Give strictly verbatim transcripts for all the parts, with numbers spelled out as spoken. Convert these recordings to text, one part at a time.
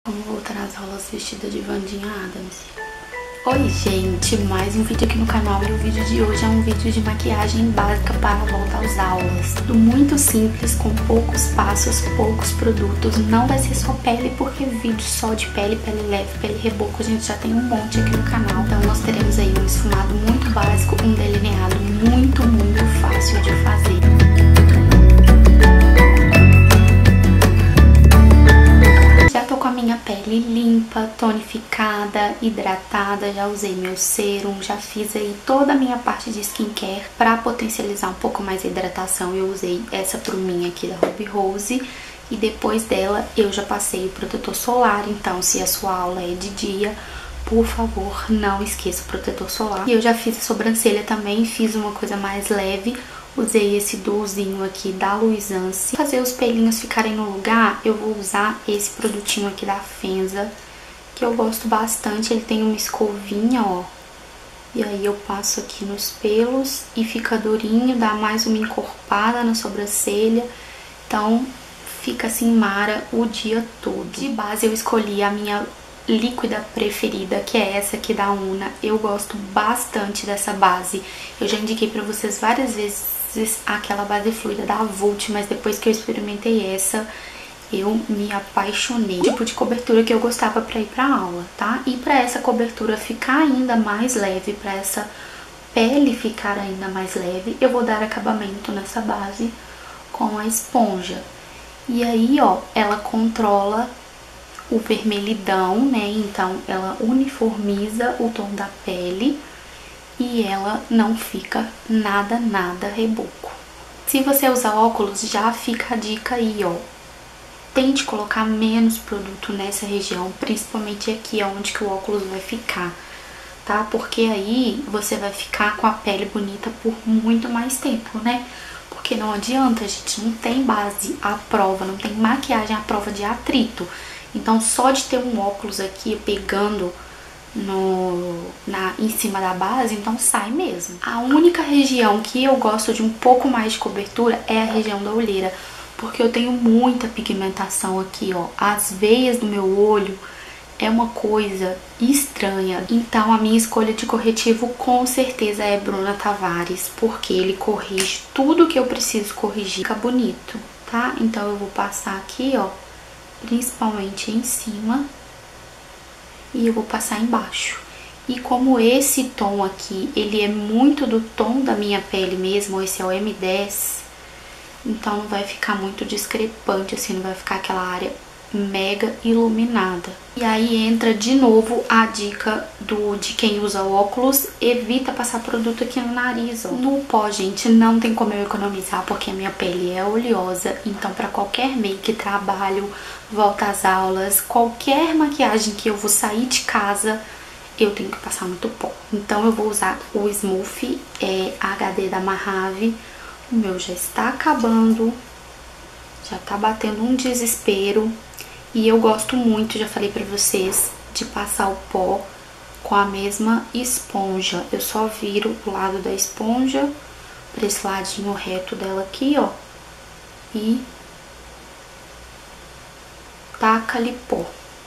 Vamos voltar às aulas vestida de Wandinha Adams. Oi gente, mais um vídeo aqui no canal e o vídeo de hoje é um vídeo de maquiagem básica para a volta às aulas. Tudo muito simples, com poucos passos, poucos produtos. Não vai ser só pele, porque vídeo só de pele, pele leve, pele reboco, a gente já tem um monte aqui no canal. Então nós teremos aí um esfumado muito básico, um delineado muito, muito fácil de fazer. Já tô com a minha pele limpa, tonificada, hidratada, já usei meu serum, já fiz aí toda a minha parte de skincare para potencializar um pouco mais a hidratação. Eu usei essa bruminha aqui da Ruby Rose e depois dela eu já passei o protetor solar. Então, se a sua aula é de dia, por favor, não esqueça o protetor solar. E eu já fiz a sobrancelha também, fiz uma coisa mais leve. Usei esse duozinho aqui da Luisance. Para fazer os pelinhos ficarem no lugar, eu vou usar esse produtinho aqui da Fenza, que eu gosto bastante. Ele tem uma escovinha, ó. E aí eu passo aqui nos pelos e fica durinho, dá mais uma encorpada na sobrancelha. Então, fica assim mara o dia todo. De base eu escolhi a minha líquida preferida, que é essa aqui da Una. Eu gosto bastante dessa base. Eu já indiquei pra vocês várias vezes aquela base fluida da Vult, mas depois que eu experimentei essa, eu me apaixonei. O tipo de cobertura que eu gostava pra ir pra aula, tá? E pra essa cobertura ficar ainda mais leve, pra essa pele ficar ainda mais leve, eu vou dar acabamento nessa base com a esponja. E aí, ó, ela controla o vermelhidão, né? Então, ela uniformiza o tom da pele e ela não fica nada, nada reboco. Se você usar óculos, já fica a dica aí, ó. Tente colocar menos produto nessa região, principalmente aqui, onde que o óculos vai ficar, tá? Porque aí você vai ficar com a pele bonita por muito mais tempo, né? Porque não adianta, a gente não tem base à prova, não tem maquiagem à prova de atrito. Então, só de ter um óculos aqui pegando no, na, em cima da base, então sai mesmo. A única região que eu gosto de um pouco mais de cobertura é a região da olheira, porque eu tenho muita pigmentação aqui, ó. As veias do meu olho é uma coisa estranha. Então, a minha escolha de corretivo com certeza é Bruna Tavares, porque ele corrige tudo que eu preciso corrigir. Fica bonito, tá? Então, eu vou passar aqui, ó, principalmente em cima, e eu vou passar embaixo. E como esse tom aqui, ele é muito do tom da minha pele mesmo, esse é o M dez, então não vai ficar muito discrepante, assim, não vai ficar aquela área mega iluminada. E aí entra de novo a dica do, de quem usa óculos: evita passar produto aqui no nariz, ó. No pó, gente, não tem como eu economizar, porque a minha pele é oleosa, então pra qualquer make, trabalho, volta às aulas, qualquer maquiagem que eu vou sair de casa, eu tenho que passar muito pó. Então eu vou usar o Smooth é, H D da Mahave. O meu já está acabando, já tá batendo um desespero. E eu gosto muito, já falei pra vocês, de passar o pó com a mesma esponja. Eu só viro o lado da esponja pra esse ladinho reto dela aqui, ó. E taca-lhe pó.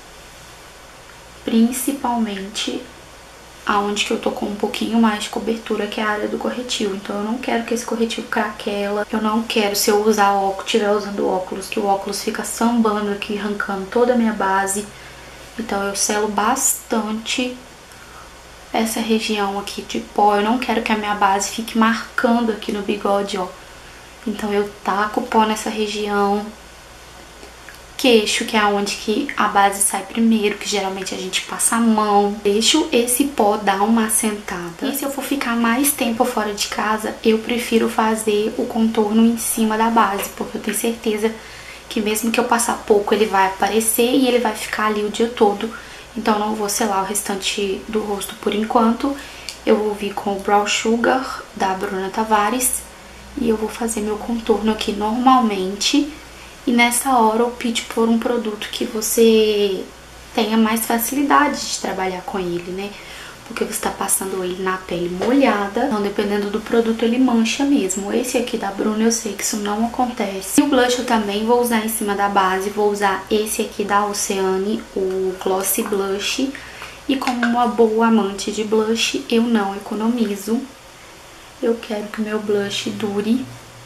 Principalmente aonde que eu tô com um pouquinho mais de cobertura, que é a área do corretivo. Então eu não quero que esse corretivo craquela. Eu não quero, se eu usar óculos, estiver usando óculos, que o óculos fica sambando aqui, arrancando toda a minha base. Então eu selo bastante essa região aqui de pó. Eu não quero que a minha base fique marcando aqui no bigode, ó. Então eu taco pó nessa região. Queixo, que é onde que a base sai primeiro, que geralmente a gente passa a mão. Deixo esse pó dar uma assentada. E se eu for ficar mais tempo fora de casa, eu prefiro fazer o contorno em cima da base, porque eu tenho certeza que mesmo que eu passar pouco, ele vai aparecer e ele vai ficar ali o dia todo. Então eu não vou selar o restante do rosto por enquanto. Eu vou vir com o Brow Sugar da Bruna Tavares e eu vou fazer meu contorno aqui normalmente. E nessa hora opte por um produto que você tenha mais facilidade de trabalhar com ele, né? porque você tá passando ele na pele molhada. Então, dependendo do produto, ele mancha mesmo. Esse aqui da Bruna, eu sei que isso não acontece. E o blush eu também vou usar em cima da base. Vou usar esse aqui da Oceane, o Glossy Blush. E como uma boa amante de blush, eu não economizo. Eu quero que o meu blush dure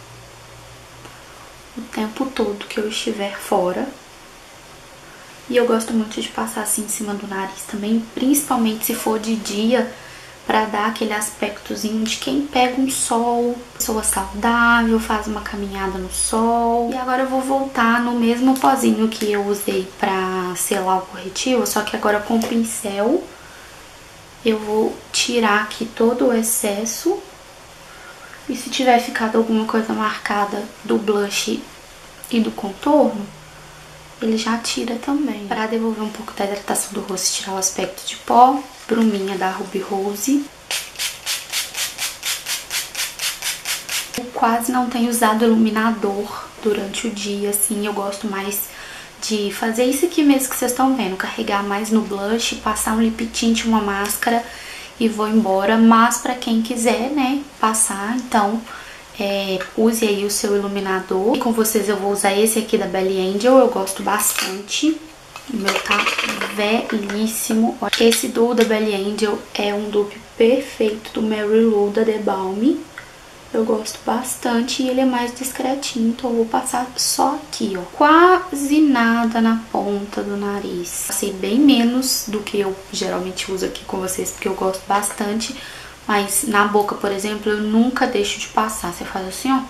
o tempo todo que eu estiver fora. E eu gosto muito de passar assim em cima do nariz também, principalmente se for de dia, pra dar aquele aspectozinho de quem pega um sol, pessoa saudável, faz uma caminhada no sol. E agora eu vou voltar no mesmo pozinho que eu usei pra selar o corretivo, só que agora com o pincel eu vou tirar aqui todo o excesso. E se tiver ficado alguma coisa marcada do blush e do contorno, ele já tira também. Para devolver um pouco da hidratação do rosto e tirar o aspecto de pó, bruminha da Ruby Rose. Eu quase não tenho usado iluminador durante o dia, assim, eu gosto mais de fazer isso aqui mesmo que vocês estão vendo, carregar mais no blush, passar um lip tint, uma máscara e vou embora. Mas pra quem quiser, né, passar, então é, use aí o seu iluminador. E com vocês eu vou usar esse aqui da Belly Angel, eu gosto bastante. O meu tá belíssimo. Esse do da Belly Angel é um dupe perfeito do Mary Lou da The Balm. Eu gosto bastante e ele é mais discretinho, então eu vou passar só aqui, ó. Quase nada na ponta do nariz. Passei bem menos do que eu geralmente uso aqui com vocês, porque eu gosto bastante. Mas na boca, por exemplo, eu nunca deixo de passar. Você faz assim, ó.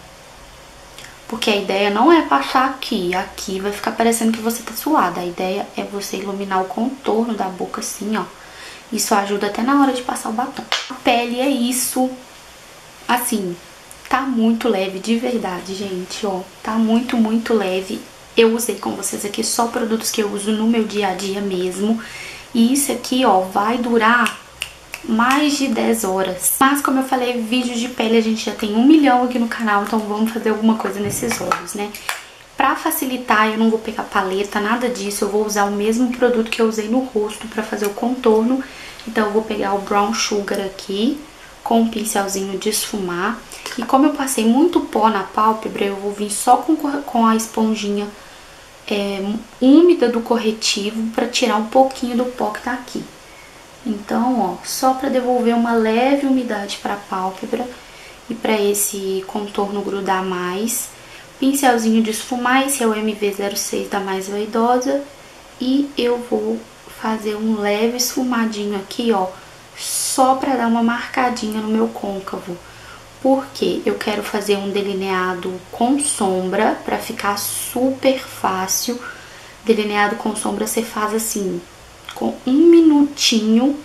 Porque a ideia não é passar aqui. Aqui vai ficar parecendo que você tá suada. A ideia é você iluminar o contorno da boca assim, ó. Isso ajuda até na hora de passar o batom. A pele é isso. Assim, tá muito leve, de verdade, gente, ó. Tá muito, muito leve. Eu usei com vocês aqui só produtos que eu uso no meu dia a dia mesmo. E isso aqui, ó, vai durar mais de dez horas. Mas, como eu falei, vídeos de pele a gente já tem um milhão aqui no canal, então vamos fazer alguma coisa nesses olhos, né? Pra facilitar, eu não vou pegar paleta, nada disso. Eu vou usar o mesmo produto que eu usei no rosto pra fazer o contorno. Então, eu vou pegar o Brown Sugar aqui com um pincelzinho de esfumar. E como eu passei muito pó na pálpebra, eu vou vir só com, com a esponjinha é, úmida do corretivo pra tirar um pouquinho do pó que tá aqui. Então, ó, só pra devolver uma leve umidade pra pálpebra e pra esse contorno grudar mais. Pincelzinho de esfumar, esse é o M V zero seis da Mais Vaidosa. E eu vou fazer um leve esfumadinho aqui, ó, só pra dar uma marcadinha no meu côncavo. Porque eu quero fazer um delineado com sombra, pra ficar super fácil. Delineado com sombra você faz assim, com um minutinho.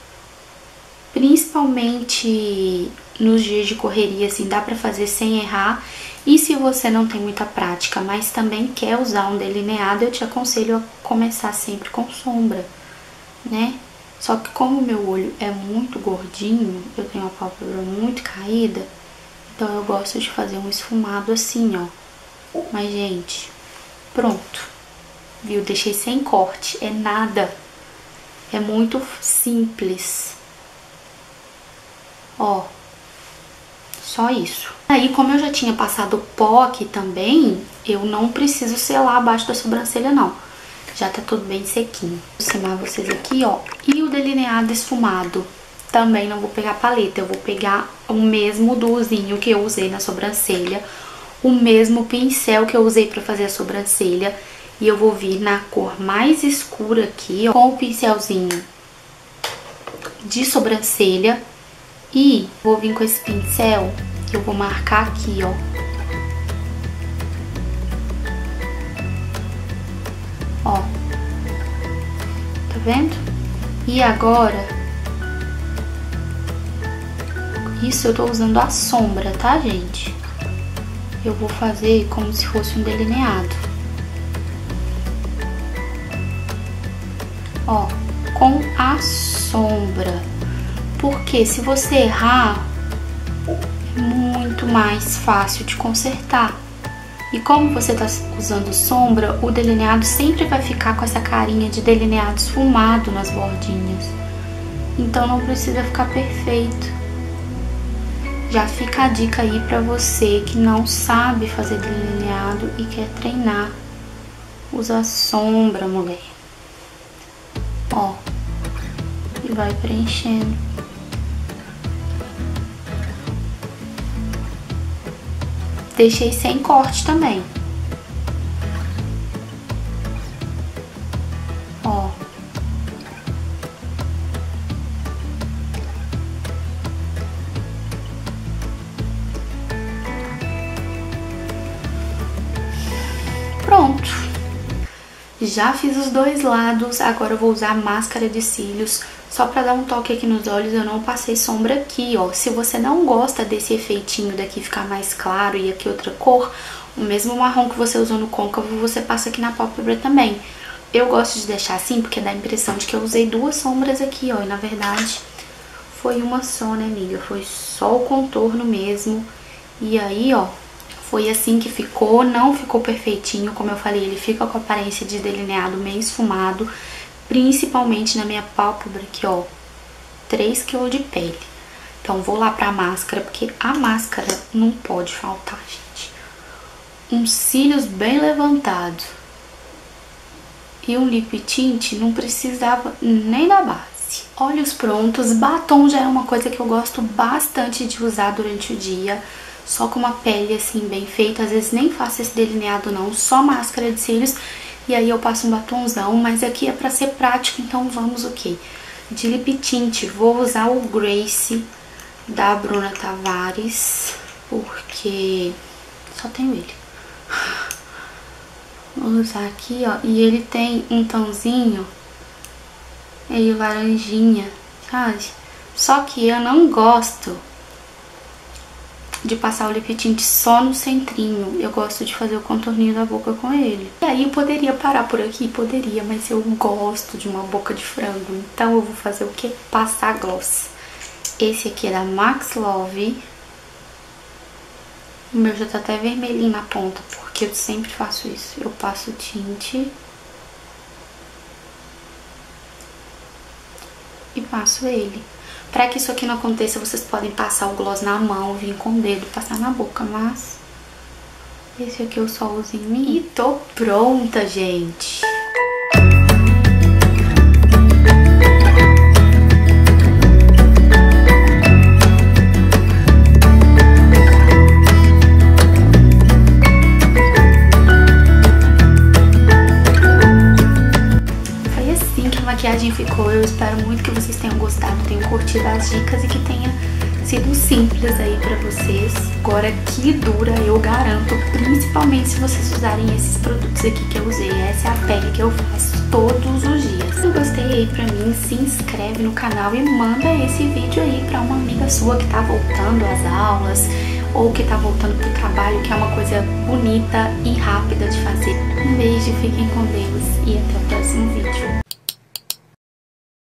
Principalmente nos dias de correria, assim, dá pra fazer sem errar. E se você não tem muita prática, mas também quer usar um delineado, eu te aconselho a começar sempre com sombra, né? Só que como o meu olho é muito gordinho, eu tenho a pálpebra muito caída, então eu gosto de fazer um esfumado assim, ó. Mas, gente, pronto. Viu? Deixei sem corte, é nada. É muito simples. Ó, só isso. Aí, como eu já tinha passado pó aqui também, eu não preciso selar abaixo da sobrancelha, não. Já tá tudo bem sequinho. Vou aproximar vocês aqui, ó. E o delineado esfumado, também não vou pegar paleta. Eu vou pegar o mesmo duozinho que eu usei na sobrancelha. O mesmo pincel que eu usei pra fazer a sobrancelha. E eu vou vir na cor mais escura aqui, ó, com o pincelzinho de sobrancelha. E vou vir com esse pincel que eu vou marcar aqui, ó. Ó, tá vendo? E agora, isso eu tô usando a sombra, tá, gente? Eu vou fazer como se fosse um delineado. Ó, com a sombra. Porque se você errar, é muito mais fácil de consertar. E como você tá usando sombra, o delineado sempre vai ficar com essa carinha de delineado esfumado nas bordinhas. então não precisa ficar perfeito. Já fica a dica aí pra você que não sabe fazer delineado e quer treinar. Usa sombra, mulher. Ó, e vai preenchendo. Deixei sem corte também. Ó. Pronto. Já fiz os dois lados, agora eu vou usar a máscara de cílios. Só pra dar um toque aqui nos olhos, eu não passei sombra aqui, ó. Se você não gosta desse efeitinho daqui ficar mais claro e aqui outra cor, o mesmo marrom que você usou no côncavo, você passa aqui na pálpebra também. Eu gosto de deixar assim porque dá a impressão de que eu usei duas sombras aqui, ó. E na verdade foi uma só, né, amiga? Foi só o contorno mesmo. E aí, ó, foi assim que ficou. Não ficou perfeitinho, como eu falei, ele fica com a aparência de delineado meio esfumado. Principalmente na minha pálpebra aqui, ó, três quilos de pele. Então vou lá pra máscara, porque a máscara não pode faltar, gente. Uns cílios bem levantados e um lip tint não precisava nem da base. Olhos prontos, batom já é uma coisa que eu gosto bastante de usar durante o dia. Só com uma pele assim bem feita, às vezes nem faço esse delineado não, só máscara de cílios. E aí eu passo um batomzão, mas aqui é pra ser prático, então vamos o quê? De lip tint, vou usar o Grace da Bruna Tavares, porque só tenho ele. Vou usar aqui, ó, e ele tem um tãozinho meio laranjinha, sabe? Só que eu não gosto de passar o lip tint só no centrinho. Eu gosto de fazer o contorninho da boca com ele. E aí eu poderia parar por aqui, poderia, mas eu gosto de uma boca de frango. Então eu vou fazer o que? Passar gloss. Esse aqui é da Max Love. O meu já tá até vermelhinho na ponta, porque eu sempre faço isso. Eu passo o tinte e passo ele. Pra que isso aqui não aconteça, vocês podem passar o gloss na mão, vir com o dedo, passar na boca, mas esse aqui eu só uso em mim. E tô pronta, gente! A maquiagem ficou, eu espero muito que vocês tenham gostado, tenham curtido as dicas e que tenha sido simples aí pra vocês. Agora que dura, eu garanto, principalmente se vocês usarem esses produtos aqui que eu usei. Essa é a pele que eu faço todos os dias. Se gostei aí pra mim, se inscreve no canal e manda esse vídeo aí pra uma amiga sua que tá voltando às aulas ou que tá voltando pro trabalho, que é uma coisa bonita e rápida de fazer. Um beijo, fiquem com Deus e até o próximo vídeo.